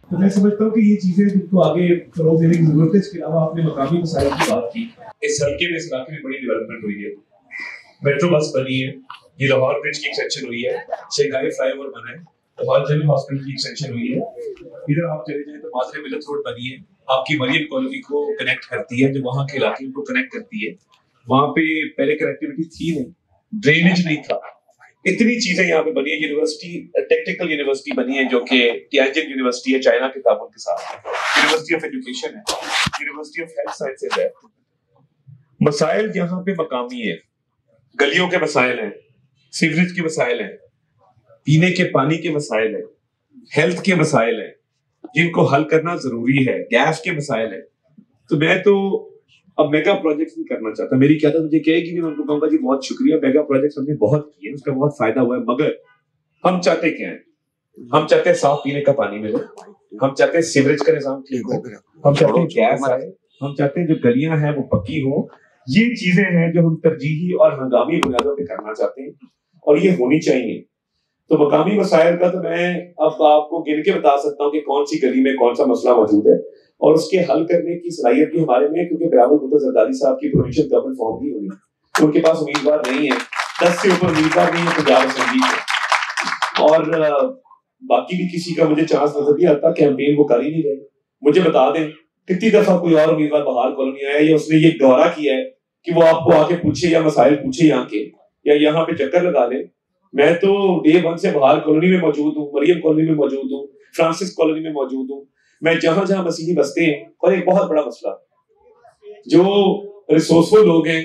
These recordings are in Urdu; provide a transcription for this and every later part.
تو میں سمجھتا ہوں کہ یہ چیزیں جن کو آگے فروغ دینے کی ضرورت ہے. اس کے علاوہ آپ نے مقامی مسائل کی بات کی. اس حلقے میں اس علاقے میں بڑی ڈیولپمنٹ ہوئی ہے. میٹرو بس بنی ہے, یہ لاہور برج کی ایکسٹینشن ہوئی ہے, شنگھائی فلائی اوور بنا ہے, لاہور جنرل ہاسپٹل کی ایکسٹینشن ہوئی ہے. ادھر آپ چلے جائیں تو مادر ملت روڈ بنی ہے, آپ کی مریم کالونی کو کنیکٹ کرتی ہے, جو وہاں کے علاقے کو کنیکٹ کرتی ہے. وہاں پہ پہلے کنیکٹیوٹی تھی نہیں, ڈرینیج نہیں تھا. اتنی چیزیں یہاں پہ بنی ہے. یونیورسٹی ٹیکنیکل یونیورسٹی بنی ہے جو کہ ٹیانجن یونیورسٹی ہے چائنا کے تعاون کے ساتھ. یونیورسٹی آف ایجوکیشن ہے, یونیورسٹی آف ہیلتھ سائنسز ہے. مسائل یہاں پہ مقامی ہے, گلیوں کے مسائل ہیں, سیوریج کے مسائل ہیں, پینے کے پانی کے مسائل ہیں, ہیلتھ کے مسائل ہیں جن کو حل کرنا ضروری ہے, گیس کے مسائل ہیں. تو میں تو اب میگا پروجیکٹس نہیں کرنا چاہتا. میری کیا تھا مجھے کہے گی, میں ان کو کہوں گا جی بہت شکریہ, میگا پروجیکٹس ہم نے بہت کیے, اس کا بہت فائدہ ہوا ہے, مگر ہم چاہتے کیا ہیں؟ ہم چاہتے ہیں صاف پینے کا پانی ملے, ہم چاہتے ہیں سیوریج کا نظام ٹھیک ہو, ہم چاہتے ہیں گیس آئے, ہم چاہتے ہیں جو گلیاں ہیں وہ پکی ہوں. یہ چیزیں ہیں جو ہم ترجیحی اور ہنگامی بنیادوں پہ کرنا چاہتے ہیں اور یہ ہونی چاہیے. تو مقامی مسائل کا تو میں اب آپ کو گن کے بتا سکتا ہوں کہ کون سی گلی میں کون سا مسئلہ موجود ہے اور اس کے حل کرنے کی صلاحیت بھی ہمارے میں ہے, کیونکہ بلاول بھٹو زرداری صاحب کی پروونشل گورنمنٹ فارم نہیں ہوئی, ان کے پاس امیدوار نہیں ہے, 10 سے اوپر امیدوار نہیں ہے پنجاب اسمبلی کے, اور باقی بھی کسی کا مجھے چانس نظر نہیں آتا. کیمپین وہ کر ہی نہیں رہے. مجھے بتا دیں کتنی دفعہ کوئی اور امیدوار بہار کالونی آیا یا اس نے یہ دورہ کیا ہے کہ وہ آپ کو آ کے پوچھے یا مسائل پوچھے یہاں کے, یا یہاں پہ چکر لگا لیں. میں تو ڈے 1 سے بہار کالونی میں موجود ہوں, مریم کالونی میں موجود ہوں, فرانسس کالونی میں موجود ہوں. میں جہاں جہاں مسیحی بستے ہیں, اور ایک بہت بڑا مسئلہ, جو ریسورسفل لوگ ہیں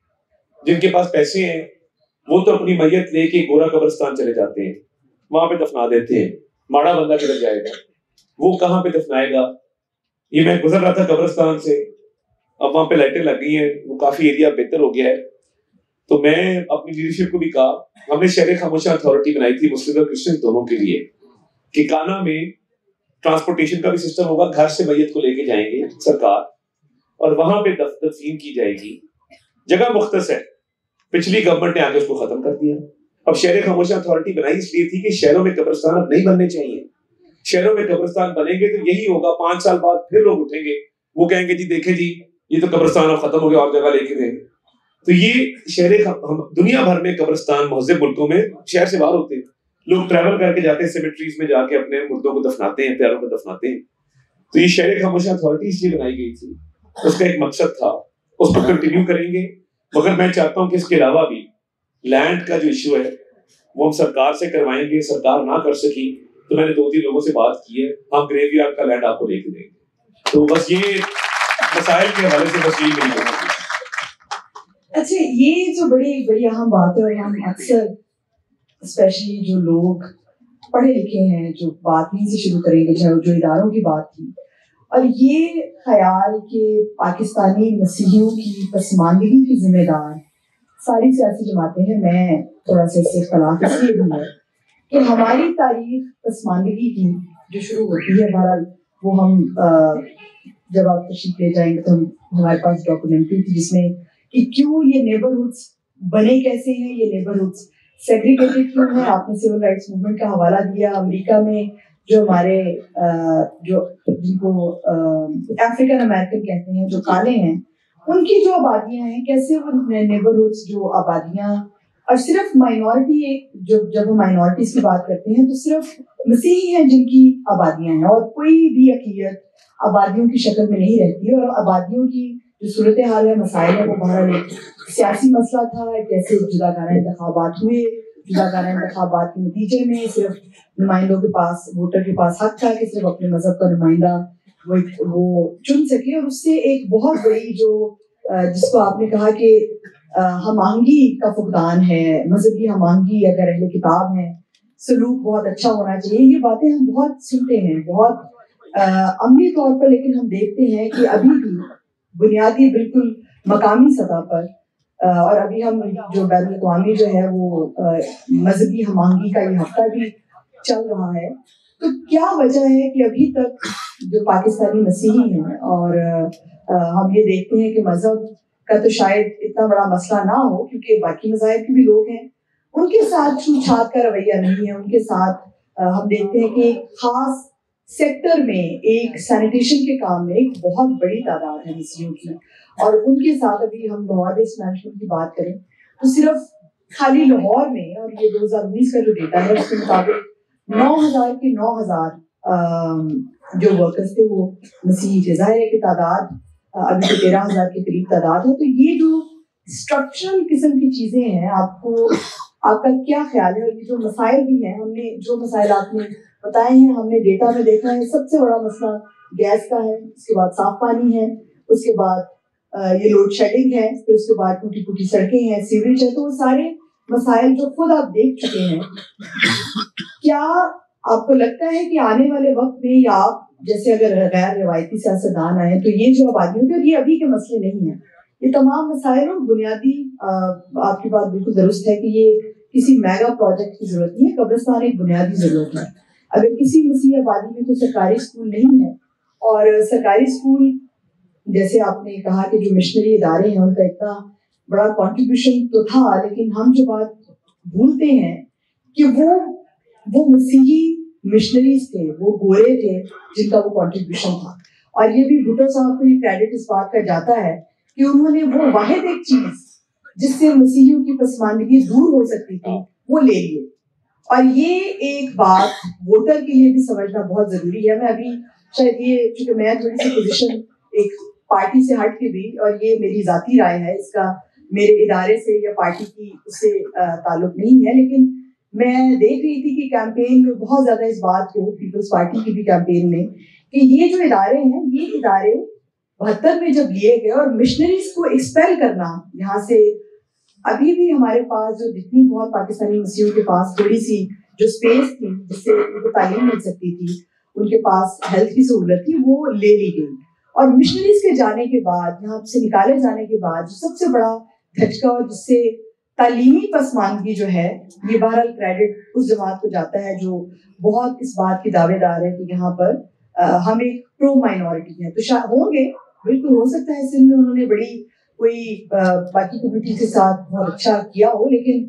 جن کے پاس پیسے ہیں وہ تو اپنی میت لے کے گورا قبرستان چلے جاتے ہیں, وہاں پہ دفنا دیتے ہیں. ماڑا بندہ کدھر جائے گا, وہ کہاں پہ دفنائے گا؟ یہ میں گزر رہا تھا قبرستان سے, اب وہاں پہ لائٹیں لگ گئی ہیں, وہ کافی ایریا بہتر ہو گیا ہے. تو میں اپنی لیڈرشپ کو بھی کہا, ہم نے شہر خاموشہ اتھارٹی بنائی تھی مسلم اور کرسچن دونوں کے لیے, کہ کانا میں ٹرانسپورٹیشن کا بھی سسٹم ہوگا, گھر سے میت کو لے کے جائیں گے سرکار اور وہاں پہ تدفین کی جائے گی. جگہ مختص ہے, پچھلی گورنمنٹ نے آگے اس کو ختم کر دیا. اب شہر خاموشہ اتھارٹی بنائی اس لیے تھی کہ شہروں میں قبرستان اب نہیں بننے چاہیے. شہروں میں قبرستان بنیں گے تو یہی ہوگا, 5 سال بعد پھر لوگ اٹھیں گے, وہ کہیں گے جی دیکھیں جی یہ تو قبرستان اب ختم ہو گیا اور جگہ لے کے دیں. تو یہ دنیا بھر میں قبرستان مہذب ملکوں میں شہر سے باہر ہوتے ہیں, لوگ ٹریول کر کے جاتے ہیں, سیمیٹریز میں جا کے اپنے مردوں کو دفناتے ہیں, پیاروں کو دفناتے ہیں. تو یہ شہر خاموشہ اتھارٹی اس لیے بنائی گئی تھی, اس کا ایک مقصد تھا, اس کو کنٹینیو کریں گے. مگر میں چاہتا ہوں کہ اس کے علاوہ بھی لینڈ کا جو ایشو ہے وہ ہم سرکار سے کروائیں گے. سرکار نہ کر سکی تو میں نے 2-3 لوگوں سے بات کی ہے, ہم گریو یارڈ کا لینڈ آپ کو لے کے دیں گے. تو بس یہ مسائل کے حوالے سے بس یہی میری بات ہے. اچھا, یہ جو بڑی اہم بات ہے, اور ہم اکثر اسپیشلی جو لوگ پڑھے لکھے ہیں جو بات نہیں سے شروع کریں گے, چاہے جو اداروں کی بات تھی, اور یہ خیال کہ پاکستانی مسیحیوں کی پسماندگی کی ذمہ دار ساری سیاسی جماعتیں ہیں. میں تھوڑا سا اس سے اختلاف اس لیے بھی ہے کہ ہماری تاریخ پسماندگی کی جو شروع ہوتی ہے, بہرحال وہ ہم جب آپ تشریف لے جائیں گے تو ہمارے پاس ڈاکومنٹری تھی جس میں کہ کیوں یہ نیبرہڈس بنے کیسے ہیں, یہ نیبرہڈس سیگریگیٹڈ کیوں ہیں. آپ نے سول رائٹس موومنٹ کا حوالہ دیا. امریکہ میں جو ہمارے جو جن کو افریقن امریکن کہتے ہیں, جو کالے ہیں, ان کی جو آبادیاں ہیں, کیسے وہ نیبرہڈس جو آبادیاں, اور صرف مائنورٹی, ایک جب ہم مائنورٹیز کی بات کرتے ہیں تو صرف مسیحی ہیں جن کی آبادیاں ہیں, اور کوئی بھی اقلیت آبادیوں کی شکل میں نہیں رہتی. اور آبادیوں کی جو صورتحال ہے, مسائل ہے, وہ بہرحال ایک سیاسی مسئلہ تھا. کیسے جداگانہ انتخابات ہوئے, جداگانہ انتخابات کے نتیجے میں صرف نمائندوں کے پاس, ووٹر کے پاس حق تھا کہ صرف اپنے مذہب کا نمائندہ وہ چن سکے. اور اس سے ایک بہت بڑی جو جس کو آپ نے کہا کہ ہم آہنگی کا فقدان ہے, مذہبی ہم آہنگی, اگر اہل کتاب ہیں, سلوک بہت اچھا ہونا چاہیے, یہ باتیں ہم بہت سنتے ہیں بہت عملی طور پر. لیکن ہم دیکھتے ہیں کہ ابھی بھی بنیادی بالکل مقامی سطح پر, اور ابھی ہم جو بین الاقوامی جو ہے وہ مذہبی ہم آہنگی کا یہ ہفتہ بھی چل رہا ہے. تو کیا وجہ ہے کہ ابھی تک جو پاکستانی مسیحی ہیں, اور ہم یہ دیکھتے ہیں کہ مذہب کا تو شاید اتنا بڑا مسئلہ نہ ہو کیونکہ باقی مذاہب کے بھی لوگ ہیں, ان کے ساتھ چھوت چھات کا رویہ نہیں ہے. ان کے ساتھ ہم دیکھتے ہیں کہ ایک خاص सेक्टर में एक सैनिटेशन के काम में एक बहुत बड़ी तादाद है मिसियों की, और उनके साथ अभी हम लाहौर वेस्ट मैनेजमेंट की बात करें तो सिर्फ खाली लाहौर में, और ये 2019 का जो डेटा है उसके मुताबिक 9,000 के 9,000 जो वर्कर्स थे वो मसीही थे। जाहिर है कि तादाद अभी तो 13,000 के करीब तादाद है। तो ये जो स्ट्रक्चरल किस्म की चीजें हैं, आपका क्या ख्याल है? और ये जो मसाइल भी हैं, हमने जो मसाइल आपने बताए हैं, हमने डेटा में देखा है, सबसे बड़ा मसला गैस का है, उसके बाद साफ पानी है, उसके बाद ये लोड शेडिंग है, फिर उसके बाद टूटी फूटी सड़कें हैं, सीवरेज है। तो वो सारे मसाइल जो खुद आप देख चुके हैं, क्या आपको लगता है कि आने वाले वक्त में, या आप जैसे अगर गैर रिवायती सियासतदान आए तो ये जो आबादियों के, और ये अभी के मसले नहीं है, ये तमाम मसाइल और बुनियादी, आपकी बात बिल्कुल दुरुस्त है कि ये किसी मेगा प्रोजेक्ट की जरूरत नहीं है, कब्रिस्तान एक बुनियादी जरूरत है। अगर किसी मसीह आबादी में तो सरकारी स्कूल नहीं है, और सरकारी स्कूल जैसे आपने कहा कि जो मिशनरी इदारे हैं उनका इतना बड़ा कंट्रीब्यूशन तो था, लेकिन हम जो बात भूलते हैं कि वो मसीही मिशनरीज थे, वो गोरे थे जिनका वो कंट्रीब्यूशन था। और ये भी भुट्टो साहब को ये क्रेडिट इस बात का जाता है कि उन्होंने वो वाहिद एक चीज जिससे मसीहियों की पसमानदगी दूर हो सकती थी वो ले लिए। और ये एक बात वोटर के लिए भी समझना बहुत जरूरी है। मैं अभी शायद ये, चूंकि मैं थोड़ी सी पोजीशन एक पार्टी से हट के भी, और ये मेरी जाती राय है, इसका मेरे इदारे से या पार्टी की उससे ताल्लुक नहीं है, लेकिन मैं देख रही थी कि कैंपेन में बहुत ज्यादा इस बात को, पीपल्स पार्टी की भी कैंपेन में, कि ये जो इदारे हैं, ये इदारे 72 में जब लिए गए, और मिशनरीज को एक्सपेल करना यहाँ से, अभी भी हमारे पास जो जितनी बहुत पाकिस्तानी मसीहों के पास थोड़ी सी जो स्पेस थी जिससे उनको तालीम मिल सकती थी, उनके पास हेल्थ की सहूलत थी, वो ले ली गई। और मिशनरीज के जाने के बाद, यहाँ से निकाले जाने के बाद, जो सबसे बड़ा झटका और जिससे तालीमी पसमानदगी जो है, ये बहरहाल क्रेडिट उस जमात को जाता है जो बहुत इस बात की दावेदार है कि यहाँ पर हम एक प्रो माइनॉरिटी हैं। तो होंगे, बिल्कुल हो सकता है सिंध में उन्होंने बड़ी कोई बाकी कम्युनिटी के साथ बहुत अच्छा किया हो, लेकिन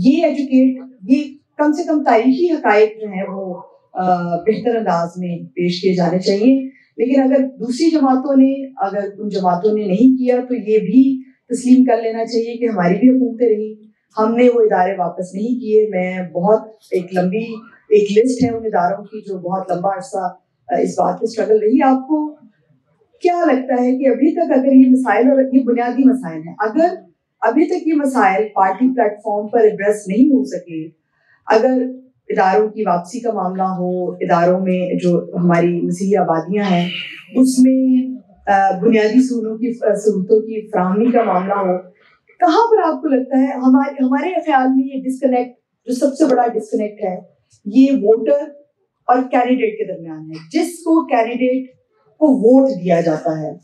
ये कम से कम तारीखी हकायक जो है वो बेहतर अंदाज में पेश किए जाने चाहिए। लेकिन अगर दूसरी जमातों ने, अगर उन जमातों ने नहीं किया, तो ये भी तस्लीम कर लेना चाहिए कि हमारी भी हुकूमतें रही, हमने वो इदारे वापस नहीं किए। मैं बहुत एक लंबी एक लिस्ट है उन इदारों की जो बहुत लंबा अरसा इस बात पे स्ट्रगल रही। आपको क्या लगता है कि अभी तक अगर ये मसाइल, और ये बुनियादी मसाइल हैं, अगर अभी तक ये मसाइल पार्टी प्लेटफॉर्म पर एड्रेस नहीं हो सके, अगर इदारों की वापसी का मामला हो, इदारों में जो हमारी मसीही आबादियां हैं उसमें बुनियादी सहूलतों की फराहमी का मामला हो, कहाँ पर आपको लगता है हमारे ख्याल में ये डिस्कनेक्ट, जो सबसे बड़ा डिस्कनेक्ट है, ये वोटर और कैंडिडेट के दरमियान है। जिसको कैंडिडेट को वोट दिया जाता है,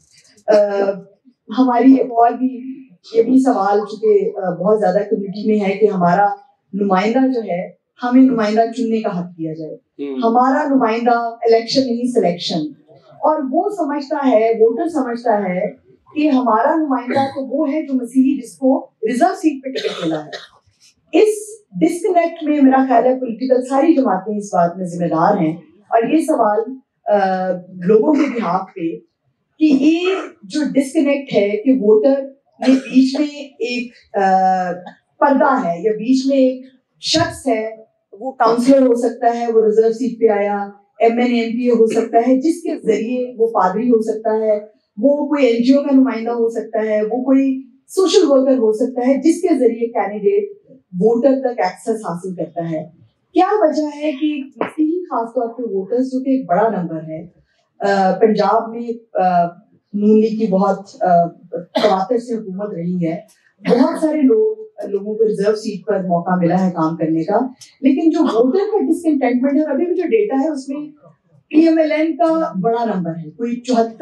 हमारी और भी ये भी सवाल चूंकि बहुत ज्यादा कम्युनिटी में है कि हमारा नुमाइंदा जो है, हमें नुमाइंदा चुनने का हक दिया जाए, हमारा नुमाइंदा इलेक्शन नहीं सिलेक्शन। और वो समझता है, वोटर समझता है कि हमारा नुमाइंदा तो वो है जो मसीही जिसको रिजर्व सीट पे टिकट मिला है। इस डिस्कनेक्ट में मेरा ख्याल है पॉलिटिकल सारी जमातें इस बात में जिम्मेदार हैं। और ये सवाल लोगों के बिहाफ पे कि ये जो डिस्कनेक्ट है कि वोटर ये बीच में एक पर्दा है, या बीच में एक शख्स है, वो काउंसलर हो सकता है, वो रिजर्व सीट पे आया, MNMP हो सकता है, जिसके जरिए वो पादरी हो सकता है, वो कोई NGO का नुमाइंदा हो सकता है, वो कोई सोशल वर्कर हो सकता है, जिसके जरिए कैंडिडेट वोटर तक एक्सेस हासिल करता है। क्या वजह है कि खासतौर पे वोटर्स, जो कि एक बड़ा नंबर है, पंजाब में नून लीग की बहुत तवातर से हुकूमत रही है, बहुत सारे लोगों को रिजर्व सीट पर मौका मिला है काम करने का, लेकिन जो वोटर का डिसकंटेंटमेंट है, अभी भी जो डेटा है उसमें PMLN का बड़ा नंबर है, कोई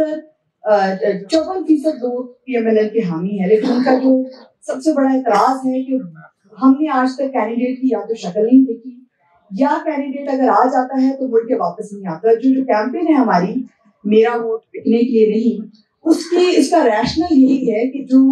54% लोग PMLN के हामी है, लेकिन उनका जो सबसे बड़ा एतराज है कि हमने आज तक कैंडिडेट की या तो शक्ल नहीं देखी, या कैंडिडेट अगर आ जाता है तो मुड़ के वापस नहीं आता। जो कैंपेन है हमारी मेरा वोट बिकने के लिए नहीं, इसका रैशनल यही है कि जो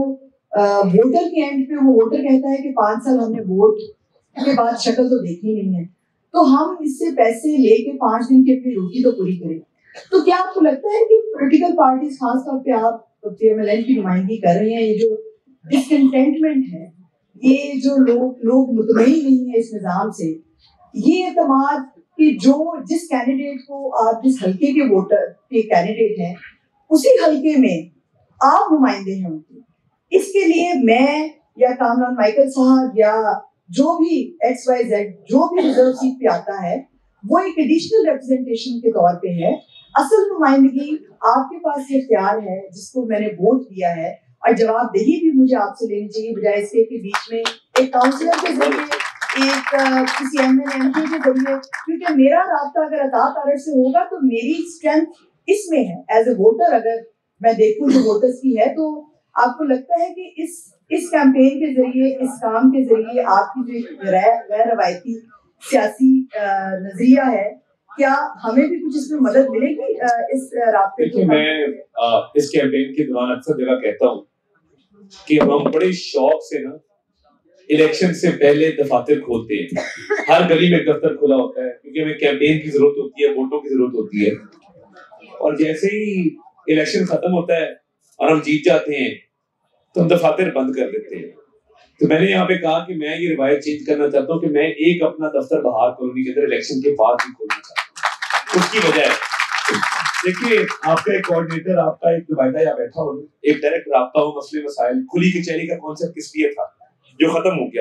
वोटर के एंड पे वो वोटर कहता है कि 5 साल हमने वोट के बाद शक्ल तो देखी नहीं है, تو ہم اس سے پیسے لے کے 5 دن کی اپنی روٹی تو پوری کریں. تو کیا آپ کو لگتا ہے کہ پولیٹیکل پارٹیز خاص طور پہ آپ پی ایم ایل این کی نمائندگی کر رہے ہیں, یہ جو ڈسکنٹینٹمنٹ ہے, یہ جو لوگ مطمئن نہیں ہیں اس نظام سے, یہ اعتماد کہ جو جس کینڈیڈیٹ کو آپ جس حلقے کے ووٹر کے کینڈیڈیٹ ہیں اسی حلقے میں آپ نمائندے ہیں ان کے, اس کے لیے میں یا کامران مائیکل صاحب یا جو بھی ایکس وائی زیڈ جو بھی ریزرو سیٹ پہ آتا ہے وہ ایک ایڈیشنل ریپرزنٹیشن کے طور پہ ہے. اصل نمائندگی آپ کے پاس یہ اختیار ہے جس کو میں نے ووٹ دیا ہے, اور جواب دہی بھی مجھے آپ سے لینی چاہیے بجائے اس کے بیچ میں ایک کاؤنسلر کے ذریعے ایک کسی ایم این ایم کے ذریعے, کیونکہ میرا رابطہ اگر عطا تارڑ سے ہوگا تو میری اسٹرینتھ اس میں ہے ایز اے ووٹر. اگر میں دیکھوں جو ووٹرس کی ہے تو آپ کو لگتا ہے کہ اس کیمپین کے ذریعے, اس کام کے ذریعے آپ کی جو غیر روایتی سیاسی نظریہ ہے, کیا ہمیں بھی کچھ اس میں مدد ملے گی اس رابطے کو؟ میں اس کیمپین کے دوران اکثر جگہ کہتا ہوں کہ ہم بڑے شوق سے نا الیکشن سے پہلے دفاتر کھولتے ہیں. ہر گلی میں دفتر کھلا ہوتا ہے کیونکہ ہمیں کیمپین کی ضرورت ہوتی ہے, ووٹوں کی ضرورت ہوتی ہے. اور جیسے ہی الیکشن ختم ہوتا ہے اور ہم جیت جاتے ہیں تو ہم دفاتر بند کر دیتے ہیں. تو میں نے یہاں پہ کہا کہ میں یہ روایت چینج کرنا چاہتا ہوں کہ میں ایک اپنا دفتر بہار کالونی کے اندر الیکشن کے بعد بھی کھولنا چاہتا ہوں. اس کی وجہ ہے دیکھیے, آپ کا ایک کوآرڈینیٹر, آپ کا ایک نمائندہ یا بیٹھا ہو, ایک ڈائریکٹ رابطہ ہو, مسئلے مسائل, کھلی کچہری کا کانسیپٹ کس لیے تھا جو ختم ہو گیا.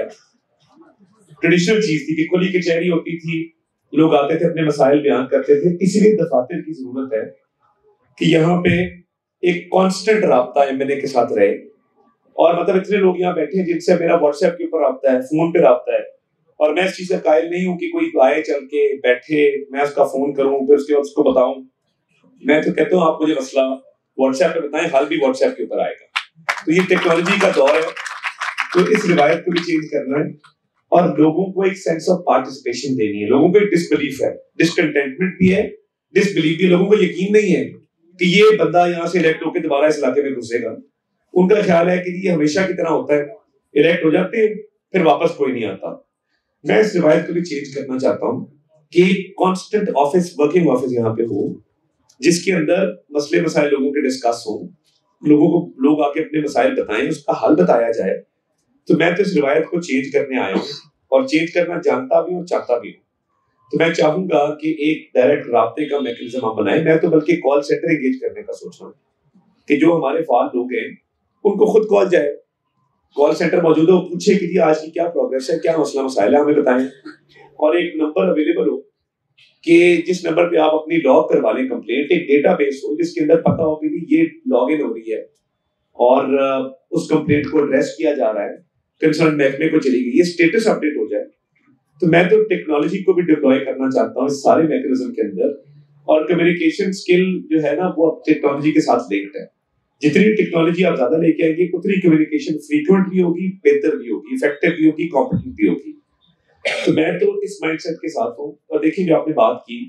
ٹریڈیشنل چیز تھی کہ کھلی کچہری ہوتی تھی, لوگ آتے تھے اپنے مسائل بیان کرتے تھے. اسی لیے دفاتر کی ضرورت ہے کہ یہاں پہ ایک کانسٹنٹ رابطہ ایم این اے کے ساتھ رہے. اور مطلب اتنے لوگ یہاں بیٹھے ہیں جن سے میرا واٹس ایپ کے اوپر رابطہ ہے, فون پہ رابطہ ہے, اور میں اس چیز کا قائل نہیں ہوں کہ کوئی آئے چل کے بیٹھے میں اس کا فون کروں پھر اس کے بعد اس کو بتاؤں. میں تو کہتا ہوں آپ مجھے مسئلہ واٹس ایپ پہ بتائیں, حل بھی واٹس ایپ کے اوپر آئے گا. تو یہ ٹیکنالوجی کا دور ہے, تو اس روایت کو بھی چینج کرنا ہے اور لوگوں کو ایک سینس آف پارٹیسپیشن دینی ہے. لوگوں کو ایک ڈس بلیف ہے, ڈسکنٹینٹمنٹ بھی ہے, ڈس بلیف بھی. لوگوں کو یقین نہیں ہے کہ یہ بندہ یہاں سے الیکٹ ہو کے دوبارہ اس علاقے میں گھسے گا. ان کا خیال ہے کہ یہ ہمیشہ کی طرح ہوتا ہے, الیکٹ ہو جاتے ہیں پھر واپس کوئی نہیں آتا. میں اس روایت کو بھی چینج کرنا چاہتا ہوں کہ کانسٹنٹ آفس, ورکنگ آفس یہاں پہ ہو جس کے اندر مسئلے مسائل لوگوں کے ڈسکس ہوں, لوگوں کو لوگ آ کے اپنے مسائل بتائیں, اس کا حل بتایا جائے. تو میں تو اس روایت کو چینج کرنے آیا ہوں اور چینج کرنا جانتا بھی ہوں, چاہتا بھی ہوں. تو میں چاہوں گا کہ ایک ڈائریکٹ رابطے کا میکینزم ہم بنائیں. میں تو بلکہ کال سینٹر انگیج کرنے کا سوچ رہا ہوں کہ جو ہمارے فعال لوگ ہیں ان کو خود کال جائے, کال سینٹر موجود ہو, پوچھے کہ جی آج کی کیا پروگرس ہے, کیا مسئلہ مسائل ہے, ہمیں بتائیں. اور ایک نمبر اویلیبل ہو کہ جس نمبر پہ آپ اپنی لاگ کروا لیں کمپلینٹ. ایک ڈیٹا بیس ہو جس کے اندر پتا ہو کہ یہ لاگ ان ہو رہی ہے اور اس کمپلینٹ کو ایڈریس کیا جا رہا ہے, کنسرن محکمے کو چلی گئی, یہ اسٹیٹس اپڈیٹ ہو جائے. تو میں تو ٹیکنالوجی کو بھی ڈپلوائے کرنا چاہتا ہوں اس سارے میکینزم کے اندر. اور کمیونیکیشن اسکل جو ہے نا وہ ٹیکنالوجی کے ساتھ لنکڈ ہے. جتنی ٹیکنالوجی آپ زیادہ لے کے آئیں گے اتنی کمیونیکیشن فریکوینٹ بھی ہوگی, بہتر بھی ہوگی, افیکٹو بھی ہوگی, کمپیٹنٹ بھی ہوگی. تو میں تو اس مائنڈ سیٹ کے ساتھ ہوں. اور دیکھیں جو آپ نے بات کی,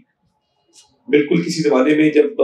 بالکل کسی زمانے میں جب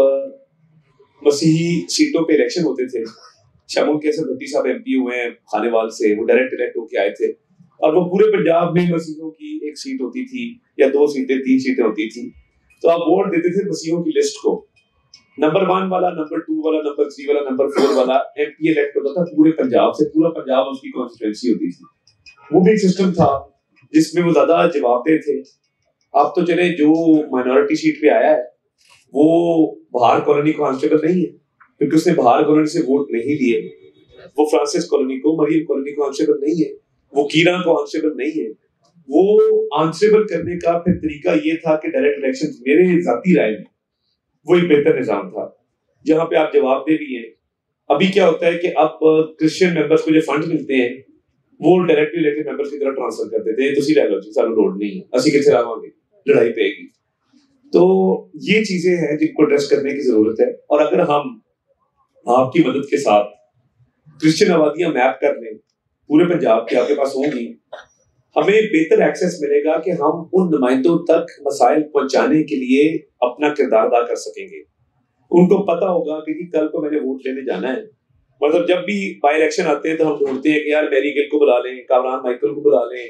مسیحی سیٹوں پہ الیکشن ہوتے تھے, شامل کیسر بھٹی صاحب ایم پی ہوئے ہیں خانے وال سے, وہ ڈائریکٹ الیکٹ ہو کے آئے تھے, اور وہ پورے پنجاب میں مسیحوں کی ایک سیٹ ہوتی تھی یا 2 سیٹیں 3 سیٹیں ہوتی تھی. تو آپ ووٹ دیتے تھے مسیحوں کی لسٹ کو, نمبر 1 والا, نمبر 2 والا, نمبر 3 والا, نمبر 4 والا ایم پی الیکٹ ہوتا تھا پورے پنجاب سے. پورا پنجاب اس کی کانسٹیٹوئنسی ہوتی تھی. وہ بھی سسٹم تھا جس میں وہ زیادہ جواب دہ تھے. اب تو چلے جو مائنورٹی سیٹ پہ آیا ہے وہ بہار کالونی کانسٹیبل نہیں ہے کیونکہ اس نے بہار کالونی سے ووٹ نہیں لیے. وہ فرانسس کالونی کو, مریم کالونی کو آنسریبل نہیں ہے, وہ کیرا کو آنسریبل نہیں ہے. وہ آنسریبل کرنے کا پھر طریقہ یہ تھا کہ ڈائریکٹ الیکشن میرے ذاتی رائے میں وہ ایک بہتر نظام تھا جہاں پہ آپ جواب دے بھی ہیں. ابھی کیا ہوتا ہے کہ اب کرسچین ممبرس کو جو فنڈ ملتے ہیں وہ ڈائریکٹلی الیکٹڈ ممبرس کی طرف ٹرانسفر کر دیتے ہیں. تسی لے لو جی, سانو لوڑ نہیں ہے, اسی کتنے لاواں گے, لڑائی پے گی. تو یہ چیزیں ہیں جن کو ایڈریس کرنے کی ضرورت ہے. اور اگر ہم آپ کی مدد کے ساتھ کرسچن آبادیاں میپ کر لیں پورے پنجاب کے, آپ کے پاس ہوں گی, ہمیں بہتر ایکسیس ملے گا کہ ہم ان نمائندوں تک مسائل پہنچانے کے لیے اپنا کردار ادا کر سکیں گے. ان کو پتا ہوگا کہ کل کو میں نے ووٹ لینے جانا ہے. مطلب جب بھی بائی الیکشن آتے ہیں تو ہم ڈھونڈتے ہیں کہ یار میری گل کو بلا لیں, کامران مائیکل کو بلا لیں,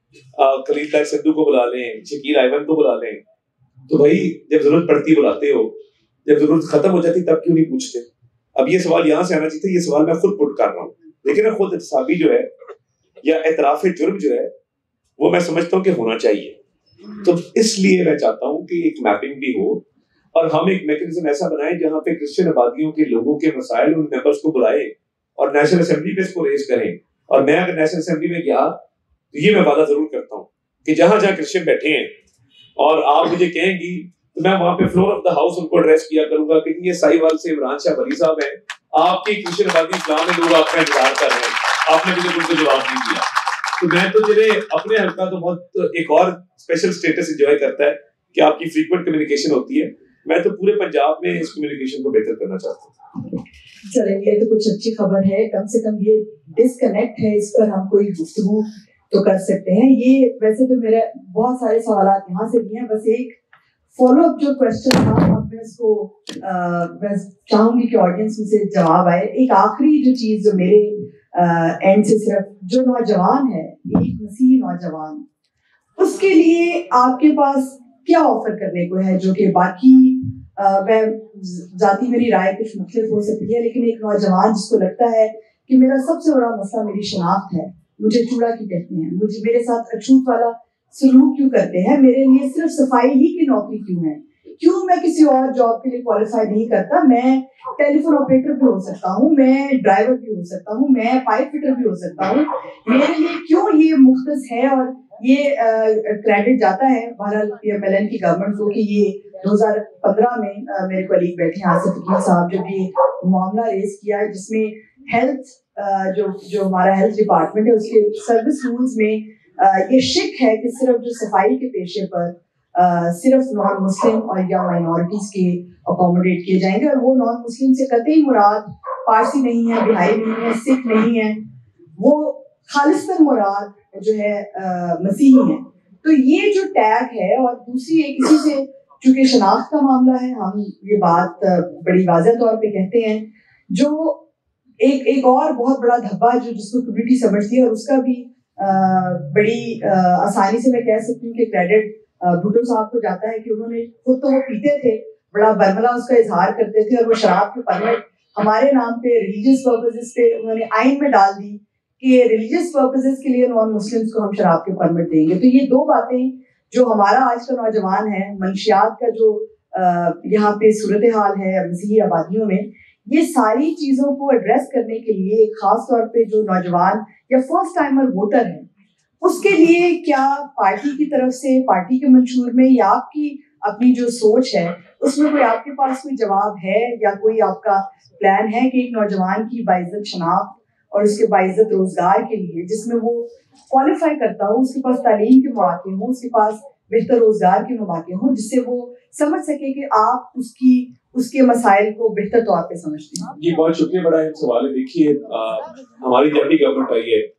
خلیل طاہر سندھو کو بلا لیں, شکیل ایون کو بلا لیں, تو بھائی جب ضرورت پڑتی بلاتے ہو, جب ضرورت ختم ہو جاتی تب کیوں نہیں پوچھتے؟ اب یہ سوال یہاں سے آنا چاہیے تھا, یہ سوال میں خود پٹ کر رہا ہوں, لیکن خود احتسابی جو ہے یا اعتراف جرم جو ہے وہ میں سمجھتا ہوں کہ ہونا چاہیے. تو اس لیے میں چاہتا ہوں کہ ایک میپنگ بھی ہو اور ہم ایک میکنزم ایسا بنائیں جہاں پہ کرسچن آبادیوں کے لوگوں کے مسائل ان ممبرس کو بلائیں اور نیشنل اسمبلی پہ اس کو ریز کریں. اور میں اگر نیشنل اسمبلی میں گیا تو یہ میں وعدہ ضرور کرتا ہوں کہ جہاں جہاں کرسچن بیٹھے ہیں اور آپ مجھے کہیں گی تو میں وہاں پہ فلور آف دا ہاؤس ان کو ایڈریس کیا کروں گا کہ یہ سائی وال سے عمران شاہ ولی صاحب ہیں, آپ کی کرسچن آبادی اسلام میں لوگ آپ کا انتظار کر رہے ہیں, آپ نے مجھے بالکل جواب نہیں دیا. تو میں تو جنہیں اپنے حلقہ تو بہت ایک اور اسپیشل اسٹیٹس انجوائے کرتا ہے کہ آپ کی فریکوینٹ کمیونیکیشن ہوتی ہے. میں تو پورے پنجاب میں اس کمیونیکیشن کو بہتر کرنا چاہتا ہوں. چلیں یہ تو کچھ اچھی خبر ہے, کم سے کم یہ ڈسکنیکٹ ہے, اس پر ہم کوئی گفتگو تو کر سکتے ہیں. یہ ویسے تو میرے بہت سارے سوالات یہاں سے بھی ہیں, بس ایک فالو اپ جو کوشچن تھا اب میں اس کو میں چاہوں گی کہ آڈینس میں سے جواب آئے. ایک آخری جو چیز جو میرے اینڈ سے صرف جو نوجوان ہے, ایک مسیحی نوجوان, اس کے لیے آپ کے پاس کیا آفر کرنے کو ہے جو کہ باقی میں ذاتی میری رائے کچھ مختلف ہو سکتی ہے, لیکن ایک نوجوان جس کو لگتا ہے کہ میرا سب سے بڑا مسئلہ میری شناخت ہے, مجھے چوڑا کیوں کہتے ہیں, مجھے میرے ساتھ اچھوت والا سلوک کیوں کرتے ہیں, میرے لیے صرف صفائی ہی کی نوکری کیوں ہے, کیوں میں کسی اور جاب کے لیے کوالیفائی نہیں کرتا, میں ٹیلی فون آپریٹر بھی ہو سکتا ہوں, میں ڈرائیور بھی ہو سکتا ہوں, میں پائپ فٹر بھی ہو سکتا ہوں, میرے لیے کیوں یہ مختص ہے اور یہ کریڈٹ جاتا ہے بہرحال پی ایم ایل این کی گورنمنٹ کو کہ یہ 2015 میں میرے کولیگ بیٹھے ہیں آصف حکیم صاحب جب یہ معاملہ ریز کیا ہے جس میں ہیلتھ جو ہمارا ہیلتھ ڈپارٹمنٹ ہے اس کے سروس رولز میں یہ شک ہے کہ صرف جو صفائی کے پیشے پر صرف نان مسلم اور یا مائنورٹیز کے اکوموڈیٹ کیے جائیں گے, اور وہ نان مسلم سے قطعی مراد پارسی نہیں ہے, بہائی نہیں ہے, سکھ نہیں ہے, وہ خالصتاً مراد جو ہے مسیحی ہیں. تو یہ جو ٹیگ ہے, اور دوسری ایک اسی سے چونکہ شناخت کا معاملہ ہے, ہم یہ بات بڑی واضح طور پہ کہتے ہیں, جو ایک اور بہت بڑا دھبا جو جس کو کمیونٹی سمجھتی ہے, اور اس کا بھی بڑی آسانی سے میں کہہ سکتی ہوں کہ کریڈٹ بھٹو صاحب کو جاتا ہے کہ انہوں نے خود تو وہ پیتے تھے, بڑا برملا اس کا اظہار کرتے تھے, اور وہ شراب کے پرمٹ ہمارے نام پہ ریلیجیس پرپزز پہ انہوں نے آئین میں ڈال دی کہ ریلیجیس پرپزز کے لیے نان مسلمس کو ہم شراب کے پرمٹ دیں گے. تو یہ دو باتیں جو ہمارا آج کا نوجوان ہے, منشیات کا جو یہاں پہ صورتحال ہے مسیحی آبادیوں میں, یہ ساری چیزوں کو ایڈریس کرنے کے لیے خاص طور پہ جو نوجوان یا فرسٹ ٹائمر ووٹر ہیں اس کے لیے کیا پارٹی کی طرف سے, پارٹی کے منشور میں یا آپ کی اپنی جو سوچ ہے اس میں کوئی آپ کے پاس کوئی جواب ہے یا کوئی آپ کا پلان ہے کہ ایک نوجوان کی باعزت شناخت اور اس کے باعزت روزگار کے لیے جس میں وہ کوالیفائی کرتا ہو, اس کے پاس تعلیم کے مواقع ہوں, اس کے پاس بہتر روزگار کے مواقع ہوں, جس سے وہ سمجھ سکے کہ آپ اس کے مسائل کو بہتر طور پہ سمجھتے ہیں. جی بہت شکریہ, بڑا اہم سوال ہے. دیکھیے ہماری جب بھی گورنمنٹ آئی ہے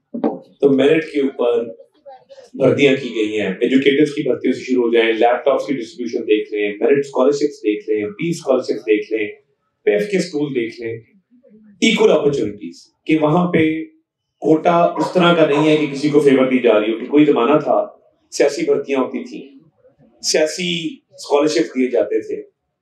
تو میرٹ کے اوپر بھرتیاں کی گئی ہیں, ایجوکیٹرز کی بھرتیوں سے شروع ہو جائیں, لیپ ٹاپس کی ڈسٹریبیوشن دیکھ لیں, میرٹ اسکالرشپس دیکھ لیں, پی اسکالرشپس دیکھ لیں, پیف کے اسکول دیکھ لیں, ایکول اپرچونیٹیز کہ وہاں پہ کوٹا اس طرح کا نہیں ہے کہ کسی کو فیور دی جا رہی ہو. کہ کوئی زمانہ تھا سیاسی بھرتیاں ہوتی تھیں, سیاسی اسکالرشپ دیے جاتے تھے,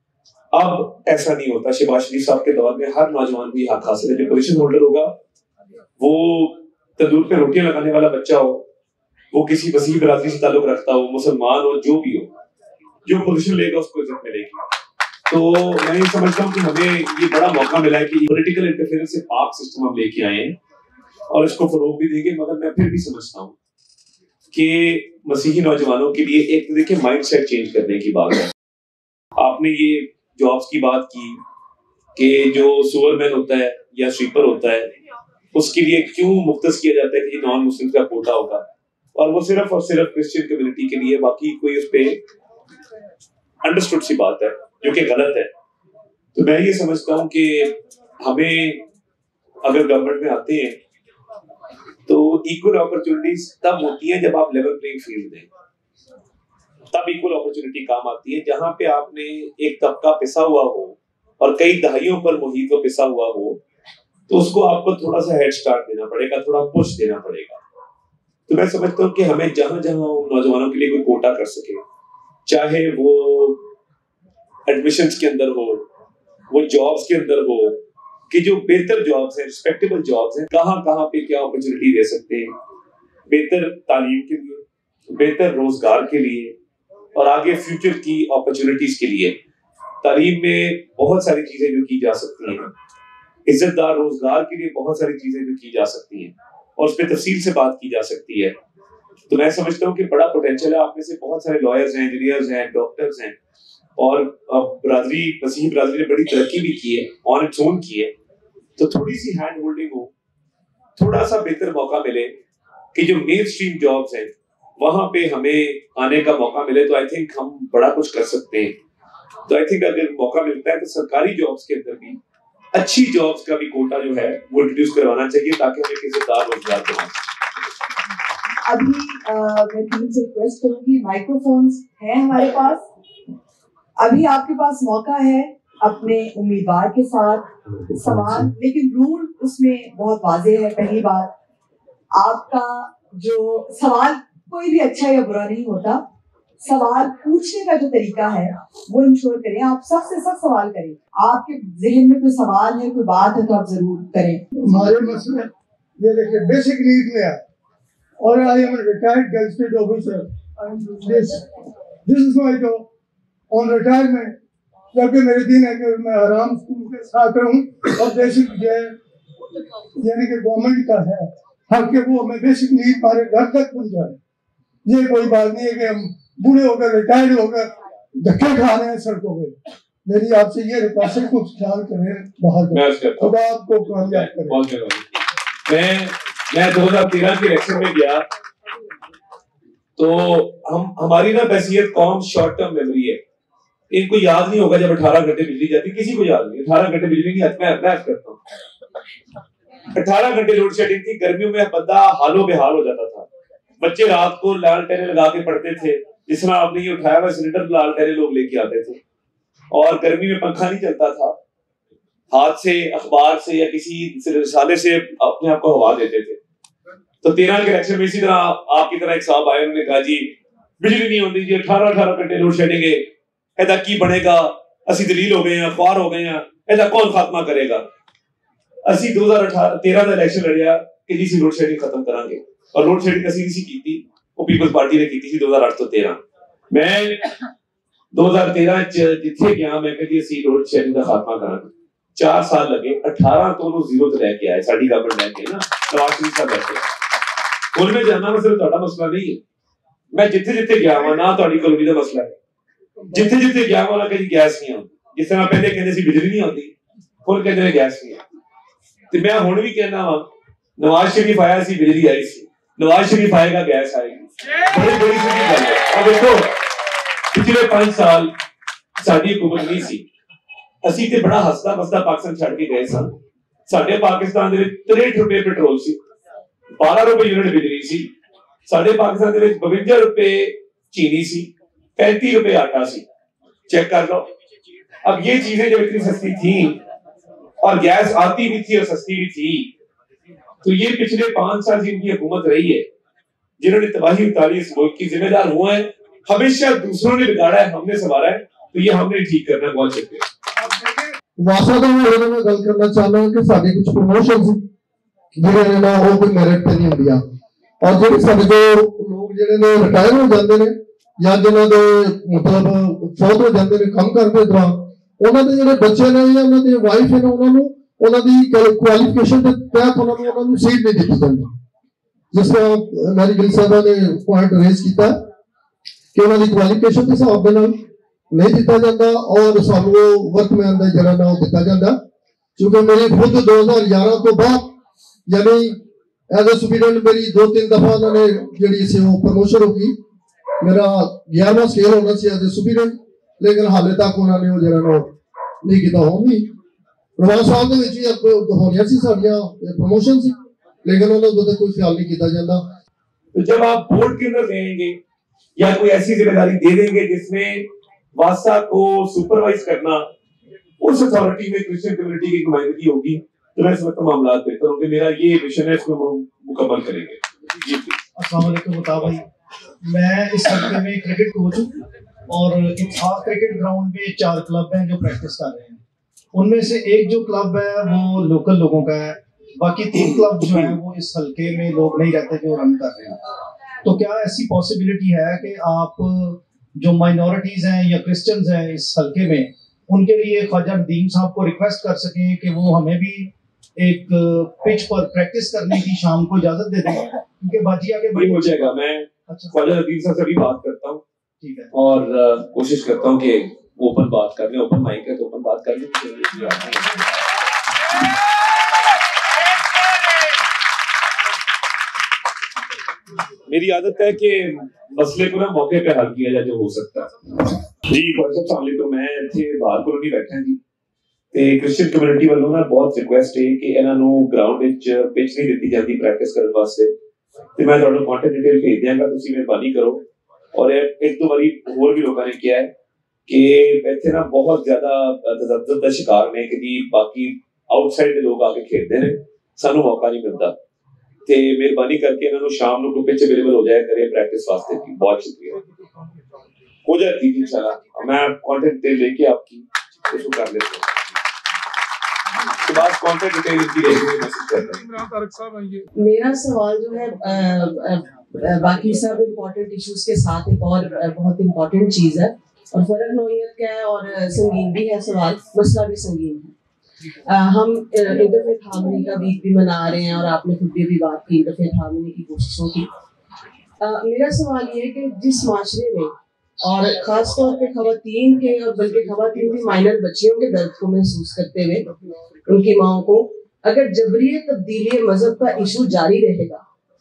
اب ایسا نہیں ہوتا. شہباز شریف صاحب کے دور میں ہر نوجوان کو یہ حق حاصل ہے, جو پوزیشن ہولڈر ہوگا وہ تندور پہ روٹیاں لگانے والا بچہ ہو, وہ کسی مسیحی برادری سے تعلق رکھتا ہو, مسلمان ہو, جو بھی ہو, جو پوزیشن لے گا اس کو عزت ملے گی. تو میں یہ سمجھتا ہوں کہ ہمیں یہ بڑا موقع ملا ہے کہ پولیٹیکل انٹرفیئرنس سے پاک سسٹم ہم لے کے آئے ہیں اور اس کو فروغ بھی دیں گے. مگر میں پھر بھی سمجھتا ہوں کہ مسیحی نوجوانوں کے لیے ایک دیکھیں مائنڈ سیٹ چینج کرنے کی بات ہے. آپ نے یہ جابس کی بات کی کہ جو سور مین ہوتا ہے یا سویپر ہوتا ہے اس کے لیے کیوں مختص کیا جاتا ہے کہ یہ نان مسلم کا کوٹا ہوگا, اور وہ صرف اور صرف کرسچن کمیونٹی کے لیے, باقی کوئی اس پہ انڈرسٹوڈ سی بات ہے جو کہ غلط ہے. تو میں یہ سمجھتا ہوں کہ ہمیں اگر گورنمنٹ میں آتے ہیں تو ایکول اپرچونیٹیز تب ہوتی ہیں جب آپ لیول پلینگ فیلڈ دیں, تب ایکول اپرچونیٹی کام آتی ہے. جہاں پہ آپ نے ایک طبقہ پسا ہوا ہو اور کئی دہائیوں پر محیط کو پسا ہوا ہو تو اس کو آپ کو تھوڑا سا ہیڈ سٹارٹ دینا پڑے گا, تھوڑا پش دینا پڑے گا. تو میں سمجھتا ہوں کہ ہمیں جہاں جہاں نوجوانوں کے لیے کوئی کوٹا کر سکے، چاہے وہ ایڈمیشنز کے اندر ہو، وہ جابس کے اندر ہو، کہ جو بہتر جابس ہیں، ریسپیکٹیبل جابس ہیں، کہاں کہاں پہ کیا اپرچونٹی دے سکتے ہیں بہتر تعلیم کے لیے، بہتر روزگار کے لیے، اور آگے فیوچر کی اپرچونٹیز کے لیے۔ تعلیم میں بہت ساری چیزیں جو کی جا سکتی ہیں، عزت دار روزگار کے لیے بہت ساری چیزیں جو کی جا سکتی ہیں، اور اس پہ تفصیل سے بات کی جا سکتی ہے۔ تو میں سمجھتا ہوں کہ بڑا پوٹینشیل ہے۔ آپ میں سے بہت سارے لائرز ہیں، انجینئرز ہیں، ڈاکٹرز ہیں، اور برادری، مسیحی برادری نے بڑی ترقی بھی کی ہے، آن اٹس اون کی ہے۔ تو تھوڑی سی ہینڈ ہولڈنگ ہو، تھوڑا سا بہتر موقع ملے کہ جو مین اسٹریم جابس ہیں وہاں پہ ہمیں آنے کا موقع ملے، تو آئی تھنک ہم بڑا کچھ کر سکتے ہیں۔ تو آئی تھنک اگر موقع ملتا ہے تو سرکاری جابس کے اندر بھی اچھی جابس کا بھی کوٹا جو ہے وہ انٹروڈیوس کروانا چاہیے، تاکہ ہمیں کسی دار روزگار بنا سکے۔ ابھی میں ٹیم سے ریکویسٹ کروں گی، مائکرو فونز ہیں ہمارے پاس، ابھی آپ کے پاس موقع ہے اپنے امیدوار کے ساتھ سوال، لیکن رول اس میں بہت واضح ہے۔ پہلی بات، آپ کا جو سوال کوئی بھی اچھا یا برا نہیں ہوتا، سوال پوچھنے کا جو طریقہ ہے وہ انشور کریں، آپ سب سے سخت سوال کریں۔ آپ کے ذہن میں کوئی سوال ہے، کوئی بات ہے تو آپ ضرور کریں۔ ہمارے مسئلے یہ دیکھیں بیسک نیڈ میں ہے، اور I am retired gazetted officer, this is my job on retirement, جبکہ میرے دن ہے کہ میں آرام کے ساتھ رہوں، اور بیسک جو ہے یعنی کہ گورنمنٹ کا ہے حق کہ وہ ہمیں بیسک نیڈ ہمارے گھر تک پہنچائے۔ یہ کوئی بات نہیں ہے کہ ہم بوڑھے ہو کر ریٹائرڈ ہو کر دھکے کھا رہے ہیں سڑکوں پہ۔ میری آپ سے یہ ریکویسٹ ہے، کچھ خیال کریں، بہت خدا آپ کو کامیاب کرے۔ میں 2013 کے الیکشن میں گیا تو ہماری نا بحثیت قوم شارٹ ٹرم میموری ہے، ان کو یاد نہیں ہوگا جب 18 گھنٹے بجلی جاتی، کسی کو یاد نہیں 18 گھنٹے بجلی نہیں آتی۔ میں کرتا ہوں 18 گھنٹے لوڈ شیڈنگ تھی، گرمیوں میں بندہ حالوں بے حال ہو جاتا تھا، بچے رات کو لالٹینیں لگا کے پڑھتے تھے، جس طرح آپ نے یہ اٹھایا ہوا سلنڈر لالٹینیں لوگ لے کے آتے تھے، اور گرمی میں پنکھا نہیں چلتا تھا، ہاتھ سے اخبار سے یا کسی رسالے سے اپنے آپ کو ہوا دیتے تھے۔ تو 13 کے الیکشن میں اسی طرح آپ کی طرح ایک صاحب آئے، انہوں نے کہا جی بجلی نہیں ہوتی جی، 18 گھنٹے لوڈ شیڈنگ ہے، ایسا کی بنے گا، اسی دلیل ہو گئے ہیں، خوار ہو گئے ہیں، ایسا کون خاتمہ کرے گا۔ اسی 2013 کا الیکشن لڑیا کہ جی سی لوڈ شیڈنگ ختم کریں گے، اور لوڈ شیڈنگ اسی سی کی تھی، وہ پیپلز پارٹی نے کی تھی 2008 تو 13۔ میں 2013 جتھے گیا، میں کہ جی اسی لوڈ شیڈنگ کا خاتمہ کریں گے، 4 سال لگے، 18 تو انہوں زیرو تے لے کے آئے، ساڈی گورنمنٹ لے کے نا، نواز شریف صاحب بیٹھے ان میں جاننا مسئلہ تہاڈا مسئلہ نہیں ہے۔ میں جتھے جتھے گیا ہوں نہ تہاڈی کالونی دا مسئلہ ہے، جتھے جتھے گیا ہوں نہ کہ گیس نہیں آتی، جس طرح پہلے کہندے سی بجلی نہیں آتی، ہن کہندے نے گیس نہیں آتی۔ تے میں ہن بھی کہنا وا، نواز شریف آیا سی بجلی آئی سی، نواز شریف آئے گا گیس آئے گی، بڑی بڑی سیدھی گل ہے۔ اب دیکھو پچھلے 5 سال ساڈی حکومت نہیں سی، اسی تے بڑا ہستا بستا پاکستان چھڑ کے گئے سن۔ ساڈے پاکستان دے وچ 63 روپے پیٹرول سی، 12 روپے یونٹ بجلی سی، ساڈے پاکستان دے وچ 52 روپے چینی سی، 35 روپے آٹا سی، چیک کر لو۔ اب یہ چیزیں جو اتنی سستی تھیں اور گیس آتی بھی تھی اور سستی بھی تھی، تو یہ پچھلے 5 سال جن کی حکومت رہی ہے، جنہوں نے تباہی اتاری اس ملک کی، ذمہ دار وہ ہیں۔ ہمیشہ دوسروں نے بگاڑا ہے، ہم نے سنوارا ہے، تو یہ ہم نے ٹھیک کرنا ہے۔ بہت شکریہ۔ واسطہ تو میں گل کرنا چاہنا ہوں کہ ساری کچھ پروموشن جہاں نے وہ کوئی میرٹ پہ نہیں ہوندیاں، اور جہاں سارے جو لوگ جہاں نے ریٹائر ہو جاتے ہیں یا جنہوں کے مطلب فوت ہو جاتے ہیں کم کرتے دوران، انہوں کے جڑے بچے نے یا انہوں کے وائف ہیں انہوں کی کوالیفکیشن کے تحت انہوں نے سیٹ نہیں دیتی جاتی، جس طرح میری گل صاحبہ نے پوائنٹ ریز کیا کہ انہوں کی کوالیفکیشن کے حساب کے نہیں دیتا جاتا، اور سانو ورک مین کا جڑا نا وہ دیتا جاتا، کیونکہ میری خود 2011 تو بعد یعنی ایز اے سپرینٹینڈنٹ میری 2-3 دفعہ انہوں نے جڑی سی وہ پروموشن ہوگی، میرا 11واں اسکیل ہونا سی ایز اے سپرینٹینڈنٹ، لیکن حالے تک انہوں نے وہ جڑا نا نہیں کیتا۔ ہوں بھی رواز صاحب دے وچ ہی ہونیاں سی ساڈیاں پروموشن سی، لیکن انہوں نے کوئی خیال نہیں کیتا جاتا۔ تو جب آپ بورڈ کے اندر رہیں گے یا کوئی ایسی ذمہ داری دے دیں گے جس میں واسطہ کو سپروائز کرنا، اس اتھارٹی میں کرسچن کمیونٹی کی نمائندگی ہوگی، تو میں اس وقت معاملات بہتر ہوں گے۔ میرا یہ مشن ہے، اس کو مکمل کریں گے۔ अस्सलाम वालेकुम मुताब भाई, मैं इस हफ्ते में क्रिकेट कोच हूँ और इत्तेफाक क्रिकेट ग्राउंड पे 4 क्लब हैं जो प्रैक्टिस कर रहे हैं। उनमें से एक जो क्लब है वो लोकल लोगों का है, बाकी 3 क्लब जो हैं वो इस हल्के में लोग नहीं रहते जो रन कर रहे हैं। तो क्या ऐसी पॉसिबिलिटी है कि आप जो माइनॉरिटीज़ हैं या क्रिश्चियंस हैं इस हल्के में, उनके लिए ख्वाजा नदीम साहब को रिक्वेस्ट कर सकें कि वो हमें भी एक पिच पर प्रैक्टिस करने की शाम को इजाजत दे दें, क्योंकि बाजी आगे ये हो जाएगा। मैं ख्वाजा नदीम साहब से भी बात करता हूँ, ठीक है, और कोशिश करता हूँ कि ओपन बात कर लें, ओपन माइक है तो ओपन बात कर लें। मेरी आदत है कि मसले को ना मौके पे हल किया जाए जो हो सकता है। जी तो मैं ਇੱਥੇ ਬਾਹਰ ਕੋਲੋਂ ਨਹੀਂ ਬੈਠਾ ਜੀ, ਤੇ ਕ੍ਰਿਸਚੀਅਨ ਕਮਿਊਨਿਟੀ ਵੱਲੋਂ ਨਾ ਬਹੁਤ ਰਿਕੁਐਸਟ ਹੈ ਕਿ ਇਹਨਾਂ ਨੂੰ ਗਰਾਊਂਡ ਵਿੱਚ ਪਿਚ ਨਹੀਂ ਦਿੱਤੀ ਜਾਂਦੀ ਪ੍ਰੈਕਟਿਸ ਕਰਨ ਵਾਸਤੇ, ਤੇ ਮੈਂ ਤੁਹਾਨੂੰ ਕੰਟੈਕਟ ਡਿਟੇਲ ਭੇਜ ਦਿਆਂਗਾ, ਤੁਸੀਂ ਮਿਹਰਬਾਨੀ ਕਰੋ। ਔਰ ਇੱਕ ਦੋ ਵਾਰੀ ਹੋਰ ਵੀ ਲੋਕਾਂ ਨੇ ਕਿਹਾ ਹੈ ਕਿ ਇੱਥੇ ਨਾ ਬਹੁਤ ਜ਼ਿਆਦਾ ਤਜ਼ੱਜ਼ੁਦ ਦਾ ਸ਼ਿਕਾਰ ਨੇ ਕਿ ਜੀ ਬਾਕੀ ਆਊਟਸਾਈਡ ਦੇ ਲੋਕ ਆ ਕੇ ਖੇਡਦੇ ਨੇ, ਸਾਨੂੰ ਮੌਕਾ ਨਹੀਂ ਮਿਲਦਾ, ਤੇ ਮਿਹਰਬਾਨੀ ਕਰਕੇ ਇਹਨਾਂ ਨੂੰ ਸ਼ਾਮ ਨੂੰ ਪਿਚ ਅਵੇਲੇਬਲ ਹੋ ਜਾਇਆ ਕਰੇ ਪ੍ਰੈਕटिस वास्ते की। बहुत शुक्रिया, हो जाती थी इंशाल्लाह, मैं कांटेक्ट डिटेल लेके आपकी इसको कर लेते हैं, उसके बाद कांटेक्ट डिटेल इनकी लेके मैसेज करते हैं। मेरा सवाल जो है बाकी सब इम्पोर्टेंट इश्यूज के साथ एक और बहुत इम्पोर्टेंट चीज़ है, और फर्क नौयत का है और संगीन भी है सवाल, मसला भी संगीन है। हम इंटरफेथ हार्मनी का वीक भी मना रहे हैं और आपने खुद भी बात की इंटरफेथ हार्मनी की कोशिशों की। मेरा सवाल ये है कि जिस माशरे में और ख़ास तौर पे ख़वातीन के, और बल्कि ख़वातीन भी माइनर बच्चियों के दर्द को महसूस करते हुए उनकी माओं को, अगर जबरी तब्दीली मजहब का इशू जारी रहेगा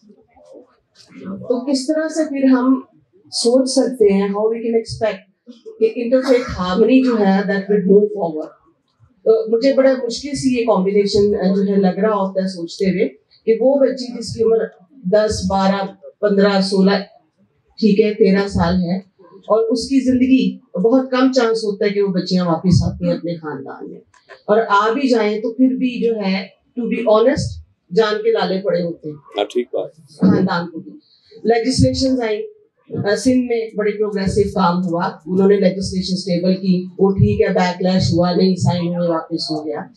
तो किस तरह से फिर हम सोच सकते हैं, हाउ वी कैन एक्सपेक्ट कि इंटरफेथ हार्मनी जो है दैट विल मूव फॉरवर्ड। तो मुझे बड़ा मुश्किल सी ये कॉम्बिनेशन जो है लग रहा होता है सोचते हुए कि वो बच्ची जिसकी उम्र 10, 12, 15, 16, ठीक है 13 साल है, और उसकी जिंदगी बहुत कम चांस होता है कि वो बच्चियां वापस आती हैं अपने खानदान में, और आ भी जाएं तो फिर भी जो है टू बी ऑनेस्ट जान के लाले पड़े होते हैं। ठीक बात। खानदान को भी लेजिस्लेशन आई, सिंध में बड़े प्रोग्रेसिव काम हुआ, उन्होंने लेजिस्लेशन स्टेबल की, वो ठीक है, बैकलैश हुआ, नहीं साइन हुए, वापस हो गया।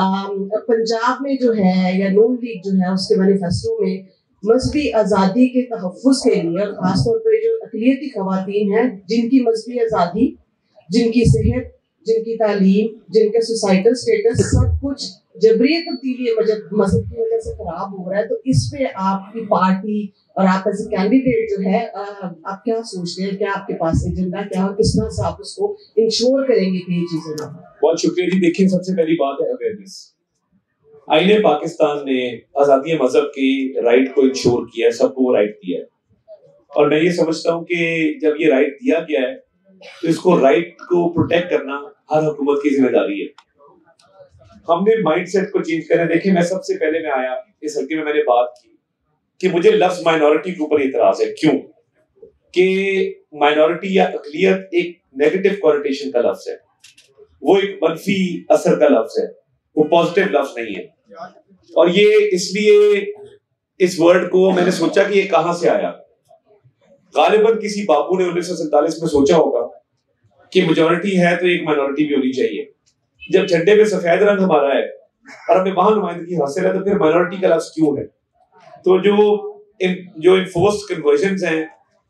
पंजाब में जो है या नून लीग जो है उसके मैनिफेस्टो में मजहबी आज़ादी के तहफ़्फ़ुज़ के लिए, और ख़ासतौर पर जो अक़लियती ख़वातीन हैं जिनकी मजहबी आज़ादी, जिनकी सेहत, जिनकी तालीम, जिनका सोसाइटल स्टेटस सब कुछ जबरी तब्दीली मजहब की वजह से खराब हो रहा है, तो इस पे आपकी पार्टी और आप एज ए कैंडिडेट जो है आप क्या सोचते हैं, क्या आपके पास एजेंडा क्या है, किस तरह से आप उसको इंश्योर करेंगे कि ये चीजें ना हो? बहुत शुक्रिया जी। देखिए, सबसे पहली बात है अवेयरनेस। आईने पाकिस्तान ने आज़ादी मजहब की राइट को इंश्योर किया है, सबको वो राइट दिया है, और मैं ये समझता हूँ कि जब ये राइट दिया गया है तो इसको राइट को प्रोटेक्ट करना हर हुकूमत की जिम्मेदारी है। हमने माइंडसेट को चेंज करना। देखिए, मैं सबसे पहले मैं आया इस हल्के में, मैंने बात की कि मुझे लफ्ज माइनॉरिटी के ऊपर इतराज है। क्यों? कि माइनॉरिटी या अक़लियत एक नेगेटिव कॉनोटेशन का लफ्ज है, वो एक मनफी असर का लफ्ज है, वो पॉजिटिव लफ्ज नहीं है। और ये इसलिए इस वर्ड को मैंने सोचा कि ये कहां से आया। गालिबन किसी बापू ने 1947 में सोचा होगा कि मेजॉरिटी है तो एक माइनॉरिटी भी होनी चाहिए। जब झंडे पे सफेद रंग हमारा है और हमें वहां नुमाइंदगी हासिल है, तो फिर माइनॉरिटी का लफ्ज क्यों है? तो जो इन्फोर्स्ड कन्वर्जन्स हैं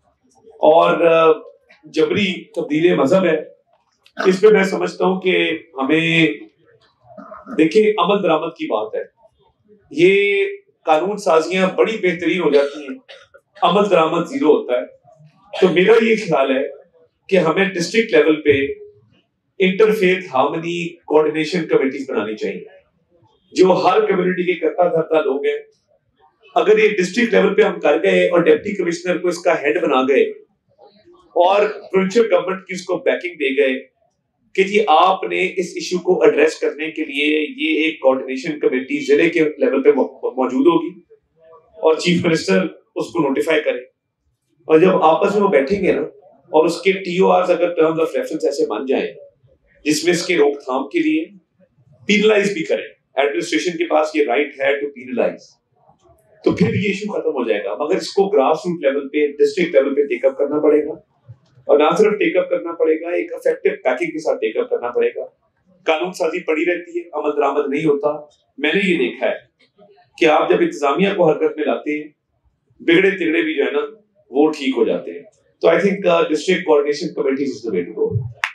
और जबरी तब्दीली मजहब है, इस पे मैं समझता हूं कि हमें, देखिए, अमल दरामद की बात है, ये कानून साजियां बड़ी बेहतरीन हो जाती हैं, अमल दरामद जीरो होता है। तो मेरा ये ख्याल है कि हमें डिस्ट्रिक्ट लेवल पे इंटरफेथ हार्मनी कोऑर्डिनेशन कमेटीज बनानी चाहिए, जो हर कम्युनिटी के करता धरता लोग हैं। अगर ये डिस्ट्रिक्ट लेवल पे हम कर गए और डिप्टी कमिश्नर को इसका हेड बना गए और प्रोविंशियल गवर्नमेंट की इसको बैकिंग दे गए कि जी आपने इस इशू को एड्रेस करने के लिए ये एक कोऑर्डिनेशन कमेटी जिले के लेवल पे मौजूद होगी और चीफ मिनिस्टर उसको नोटिफाई करे, और जब आपस में वो बैठेंगे ना और उसके TORs अगर टर्म्स ऑफ रेफरेंस ऐसे बन जाए जिसमें इसके रोकथाम के लिए पीनलाइज भी करें, एडमिनिस्ट्रेशन के पास ये राइट है टू पीनलाइज, تو پھر یہ ایشو ختم ہو جائے گا. مگر اس کو گراس روٹ لیول پہ, ڈسٹرکٹ لیول پہ ٹیک اپ کرنا پڑے گا, اور نہ صرف ٹیک اپ کرنا پڑے گا, ایک افیکٹو پیکنگ کے ساتھ ٹیک اپ کرنا پڑے گا. قانون سازی پڑی رہتی ہے, عمل درآمد نہیں ہوتا. میں نے یہ دیکھا ہے کہ آپ جب انتظامیہ کو حرکت میں لاتے ہیں, بگڑے تگڑے بھی جو ہے نا وہ ٹھیک ہو جاتے ہیں. تو I think district coordination committees is the way to go.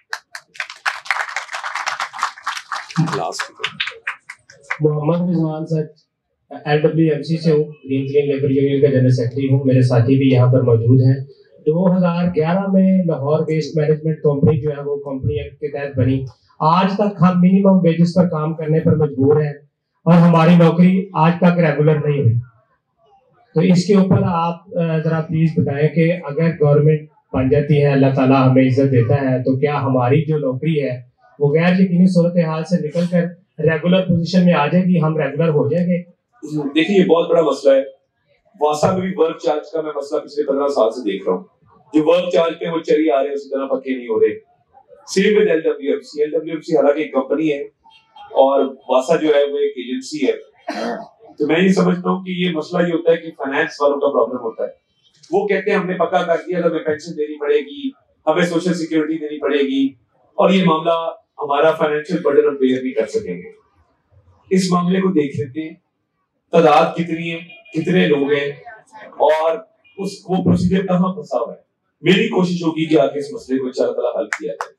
Muhammad Rizwan sir LWMC سے ہوں, گرین کلین لیبر یونین کا جنرل سیکرٹری ہوں. میرے ساتھی بھی یہاں پر موجود ہیں. 2011 میں لاہور ویسٹ مینجمنٹ کمپنی جو ہے وہ کمپنی ایکٹ کے تحت بنی. آج تک ہم منیمم ویجز پر کام کرنے پر مجبور ہیں اور ہماری نوکری آج تک ریگولر نہیں ہوئی. تو اس کے اوپر آپ ذرا پلیز بتائیں کہ اگر گورنمنٹ بن جاتی ہے, اللہ تعالیٰ ہمیں عزت دیتا ہے, تو کیا ہماری جو نوکری ہے وہ غیر یقینی صورتحال سے نکل کر ریگولر پوزیشن میں آ جائے گی, ہم ریگولر ہو جائیں گے؟ دیکھیے یہ بہت بڑا مسئلہ ہے. واسا میں بھی ورک چارج کا میں مسئلہ پچھلے 15 سال سے دیکھ رہا ہوں. جو ورک چارج پہ وہ چلی آ رہے ہیں اسی طرح پکے نہیں ہو رہے. سیم ود LWMC حالانکہ ایک کمپنی ہے اور واسا جو ہے وہ ایک ایجنسی ہے. تو میں یہ سمجھتا ہوں کہ یہ مسئلہ یہ ہوتا ہے کہ فائنانس والوں کا پرابلم ہوتا ہے. وہ کہتے ہیں ہم نے پکا کر دیا, ہمیں پینشن دینی پڑے گی, ہمیں سوشل سیکورٹی دینی پڑے گی, اور یہ معاملہ ہمارا فائنینشیل برڈن ہم بیئر نہیں کر سکیں گے. اس معاملے کو دیکھ لیتے ہیں, تعداد کتنی ہے, کتنے لوگ ہیں, اور وہ پروسیجر کہاں پھنسا ہوا ہے. میری کوشش ہوگی کہ آگے اس مسئلے کو انشاءاللہ تعالیٰ حل کیا جائے.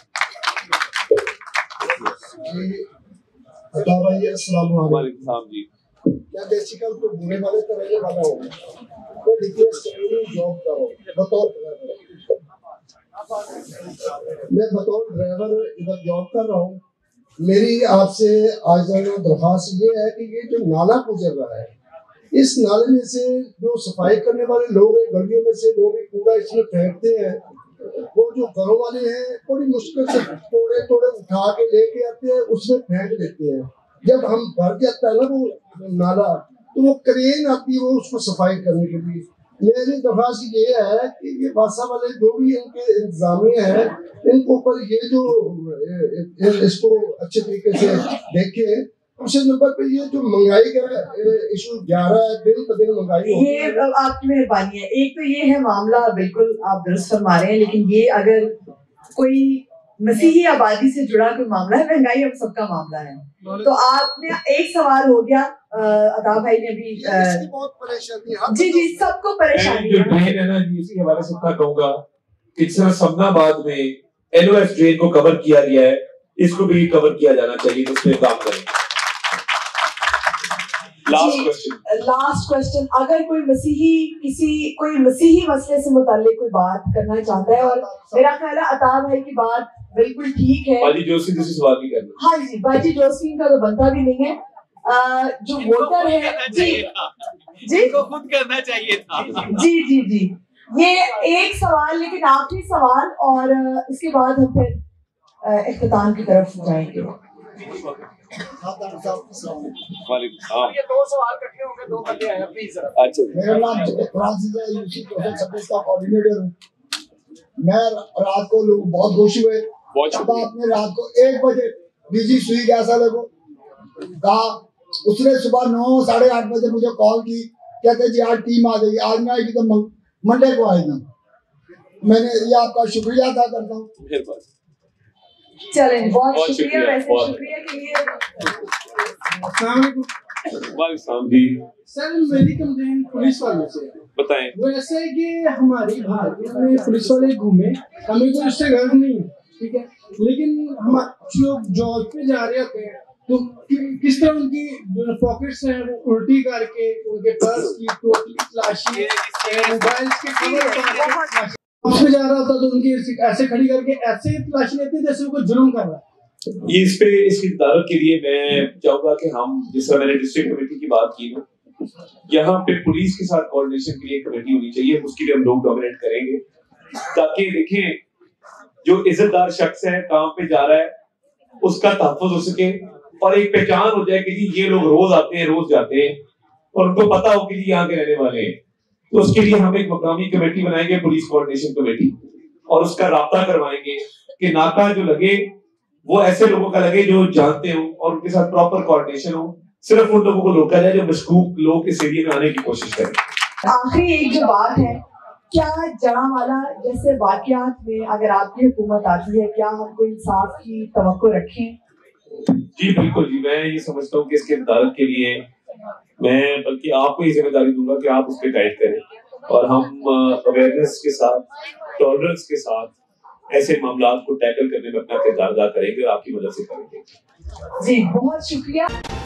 عطا بھائی السلام علیکم. وعلیکم السلام جی. میں بیسیکل تو بھولے والے تو رہنے والا ہوں. میں دیکھیے سیکورٹی جاب کر رہا ہوں بطور ڈرائیور. میں بطور ڈرائیور ادھر جاب کر رہا ہوں. میری آپ سے آج درخواست یہ ہے کہ یہ جو نالا گزر رہا ہے, اس نالے میں سے جو صفائی کرنے والے لوگ ہیں, گلیوں میں سے لوگ کوڑا اس میں پھینکتے ہیں, وہ جو گھروں والے ہیں بڑی مشکل سے توڑے اٹھا کے لے کے آتے ہیں, اس میں پھینک دیتے ہیں. جب ہم بھر جاتا ہے نا وہ نالا, تو وہ کرین آتی ہے وہ اس کو صفائی کرنے کے لیے. میری درخواست یہ ہے کہ یہ واسا والے جو بھی ان کے انتظامیہ ہیں, ان کو اوپر یہ جو اس کو اچھے طریقے سے دیکھیں. دوسرے نمبر پہ یہ جو مہنگائی کا ایشو جا رہا ہے, دن پہ دن مہنگائی ہو رہی ہے. یہ آپ کی مہربانی ہے. ایک تو یہ ہے معاملہ, بالکل آپ درست فرما رہے ہیں, لیکن یہ اگر کوئی مسیحی آبادی سے جڑا کوئی معاملہ ہے, مہنگائی ہم سب کا معاملہ ہے. تو آپ نے ایک سوال ہو گیا, عطا بھائی نے بھی بہت پریشانی ہے. جی جی سب کو پریشانی جو ہے. ڈرین ہے نا جی, اسی کے حوالے سے اتنا کہوں گا کہ جس طرح سمنا آباد میں LOS ڈرین کو کور کیا گیا ہے, اس کو بھی کور کیا جانا چاہیے, تو اس پہ کام کریں. لاسٹ کوشچن, اگر کوئی مسیحی مسئلے سے متعلق کوئی بات کرنا چاہتا ہے, اور میرا خیال ہے عطا بھائی کی بات بالکل ٹھیک ہے. باجی جوسفین سے سوال بھی کرنا. ہاں جی, باجی جوسفین کا تو بنتا بھی نہیں ہے. جو ووٹر ہے جی کو خود کرنا چاہیے تھا. جی جی جی یہ ایک سوال, لیکن آخری سوال, اور اس کے بعد ہم پھر اختتام کی طرف جائیں گے. وعلیکم السلام. یہ دو سوال کٹھے ہوں گے, دو بندے آئے پلیز. اچھا میرا نام فرانسس ہے, یوسف پروجیکٹ سروس کا کوآرڈینیٹر ہوں. میں رات کو لوگ بہت خوش ہوئے جب آپ نے رات کو 1 بجے ڈی سوئی کیسا لگو کہا. اس نے صبح 9 ساڑھے 8 بجے مجھے کال کی, کہتے جی آج ٹیم آ جائے گی, آج میں آئے گی تو منڈے کو آئے گی. میں نے یہ آپ کا شکریہ ادا کرتا ہوں. مہربانی. چلیں, بہت شکریہ. ویسے شکریہ کے لیے. السلام علیکم. وعلیکم السلام جی. سر میری کمپلین پولیس والوں سے بتائیں. وہ ایسا ہے کہ ہماری بھارت میں پولیس والے گھومے, ہمیں کوئی اس سے غرض نہیں ہے, ٹھیک ہے, لیکن ہم لوگ جاب پہ جا رہے ہوتے ہیں تو کس طرح ان کی جو پاکٹس ہیں وہ الٹی کر کے ان کے پرس کی ٹوٹلی تلاشی, موبائلس کے کور اس میں جا رہا ہوتا تو ان کی ایسے کھڑی کر کے ایسے تلاشی لیتے جیسے وہ کوئی جرم کر رہا ہے. یہ اس پہ اس کی تدارک کے لیے میں چاہوں گا کہ ہم, جس طرح میں نے ڈسٹرکٹ کمیٹی کی بات کی نا, یہاں پہ پولیس کے ساتھ کوآرڈینیشن کے لیے کمیٹی ہونی چاہیے. اس کے لیے ہم لوگ ڈومینیٹ کریں گے تاکہ دیکھیں جو عزت دار شخص ہے, کام پہ جا رہا ہے, اس کا تحفظ ہو سکے, اور ایک پہچان ہو جائے کہ جی یہ لوگ روز آتے ہیں روز جاتے ہیں, اور ان کو پتا ہو کہ جی یہاں کے رہنے والے ہیں. تو اس کے لیے ہم ایک مقامی کمیٹی بنائیں گے, پولیس کوآرڈینیشن کمیٹی, اور اس کا رابطہ کروائیں گے کہ ناکہ جو لگے وہ ایسے لوگوں کا لگے جو جانتے ہوں, اور ان کے ساتھ پراپر کوآرڈینیشن ہو, صرف ان لوگوں کو روکا جائے جو مشکوک لوگ اس ایریا میں آنے کی کوشش کریں۔ آخری ایک جو بات ہے، کیا جڑانوالہ جیسے واقعات میں اگر آپ کی حکومت آتی ہے کیا ہم کو انصاف کی توقع رکھیں؟ جی بالکل جی، میں یہ سمجھتا ہوں کہ اس کے عدالت کے لیے میں بلکہ آپ کو یہ ذمہ داری دوں گا کہ آپ اس پہ گائیڈ کریں اور ہم اویئرنیس کے ساتھ، ٹالرنس کے ساتھ ایسے معاملات کو ٹیکل کرنے میں اپنا کردار ادا کریں گے اور آپ کی مدد سے کریں گے۔ جی بہت شکریہ۔